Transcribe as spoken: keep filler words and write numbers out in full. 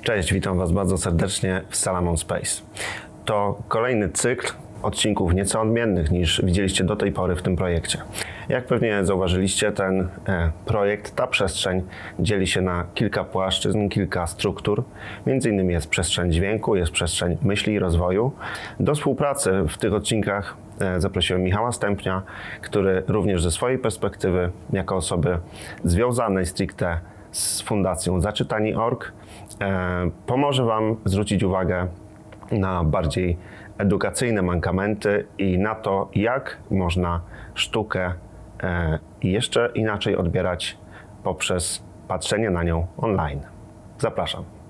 Cześć, witam Was bardzo serdecznie w Salamon Space. To kolejny cykl odcinków nieco odmiennych niż widzieliście do tej pory w tym projekcie. Jak pewnie zauważyliście, ten e, projekt, ta przestrzeń dzieli się na kilka płaszczyzn, kilka struktur. Między innymi jest przestrzeń dźwięku, jest przestrzeń myśli i rozwoju. Do współpracy w tych odcinkach e, zaprosiłem Michała Stępnia, który również ze swojej perspektywy, jako osoby związanej stricte z Fundacją Zaczytani kropka org, e, pomoże Wam zwrócić uwagę na bardziej edukacyjne mankamenty i na to, jak można sztukę e, jeszcze inaczej odbierać poprzez patrzenie na nią online. Zapraszam.